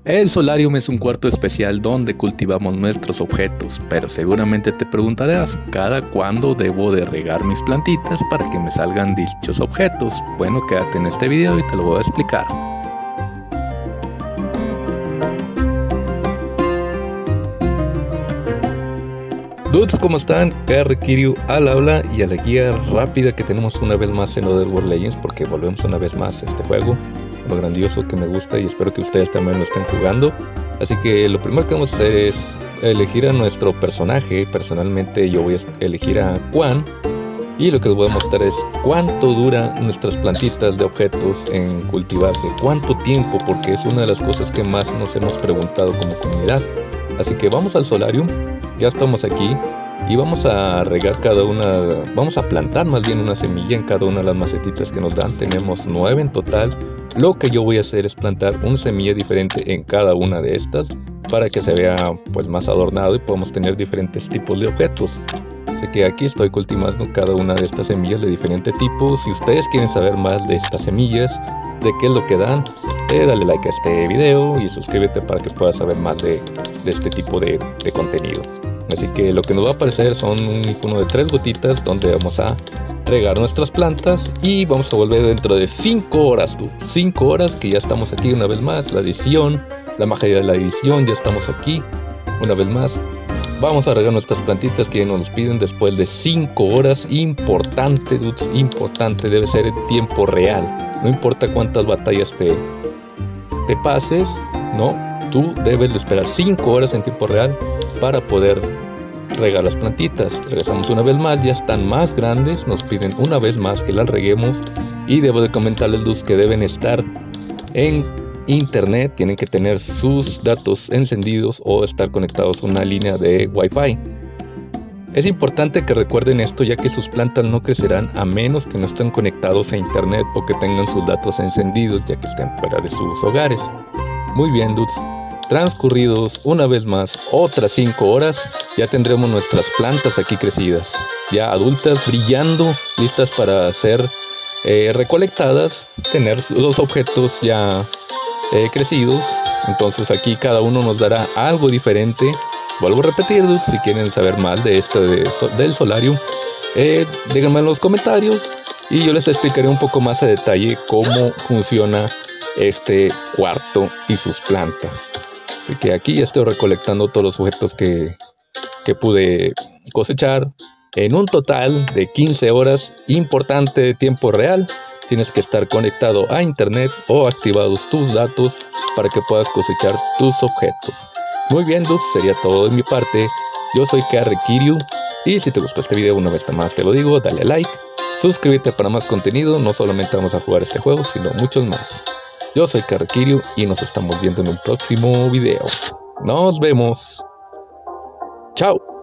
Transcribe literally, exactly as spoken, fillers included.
El solarium es un cuarto especial donde cultivamos nuestros objetos, pero seguramente te preguntarás cada cuándo debo de regar mis plantitas para que me salgan dichos objetos. Bueno, quédate en este video y te lo voy a explicar. Dudes, ¿cómo están? Kiryu al habla y a la guía rápida que tenemos una vez más en Otherworld Legends, porque volvemos una vez más a este juego, lo grandioso que me gusta y espero que ustedes también lo estén jugando. Así que lo primero que vamos a hacer es elegir a nuestro personaje. Personalmente yo voy a elegir a Quan, y lo que les voy a mostrar es cuánto dura nuestras plantitas de objetos en cultivarse, cuánto tiempo, porque es una de las cosas que más nos hemos preguntado como comunidad. Así que vamos al solarium, ya estamos aquí y vamos a regar cada una, vamos a plantar más bien una semilla en cada una de las macetitas que nos dan. Tenemos nueve en total. Lo que yo voy a hacer es plantar una semilla diferente en cada una de estas para que se vea pues más adornado y podamos tener diferentes tipos de objetos. Así que aquí estoy cultivando cada una de estas semillas de diferente tipo. Si ustedes quieren saber más de estas semillas, de qué es lo que dan, eh, dale like a este video y suscríbete para que puedas saber más de, de este tipo de, de contenido. Así que lo que nos va a aparecer son un icono de tres gotitas donde vamos a regar nuestras plantas y vamos a volver dentro de cinco horas, tú. cinco horas que ya estamos aquí una vez más. La edición, la magia de la edición, ya estamos aquí una vez más. Vamos a regar nuestras plantitas que nos piden después de cinco horas. Importante, dudes, importante, debe ser en tiempo real. No importa cuántas batallas te, te pases, no, tú debes de esperar cinco horas en tiempo real para poder regar las plantitas. Regresamos una vez más, ya están más grandes, nos piden una vez más que las reguemos y debo de comentarles, dudes, que deben estar en internet, tienen que tener sus datos encendidos o estar conectados a una línea de Wi-Fi. Es importante que recuerden esto, ya que sus plantas no crecerán a menos que no estén conectados a internet o que tengan sus datos encendidos, ya que estén fuera de sus hogares. Muy bien, dudes, transcurridos una vez más otras cinco horas, ya tendremos nuestras plantas aquí crecidas, ya adultas, brillando, listas para ser eh, recolectadas, tener los objetos ya Eh, crecidos. Entonces aquí cada uno nos dará algo diferente. Vuelvo a repetir, dudes, si quieren saber más de esto de, del solarium, eh, díganme en los comentarios y yo les explicaré un poco más a detalle cómo funciona este cuarto y sus plantas. Así que aquí ya estoy recolectando todos los objetos que, que pude cosechar en un total de quince horas. Importante, de tiempo real. Tienes que estar conectado a internet o activados tus datos para que puedas cosechar tus objetos. Muy bien, dudes, sería todo de mi parte. Yo soy Kiryu y si te gustó este video, una vez más te lo digo, dale like, suscríbete para más contenido. No solamente vamos a jugar este juego, sino muchos más. Yo soy Kiryu y nos estamos viendo en un próximo video. Nos vemos. Chao.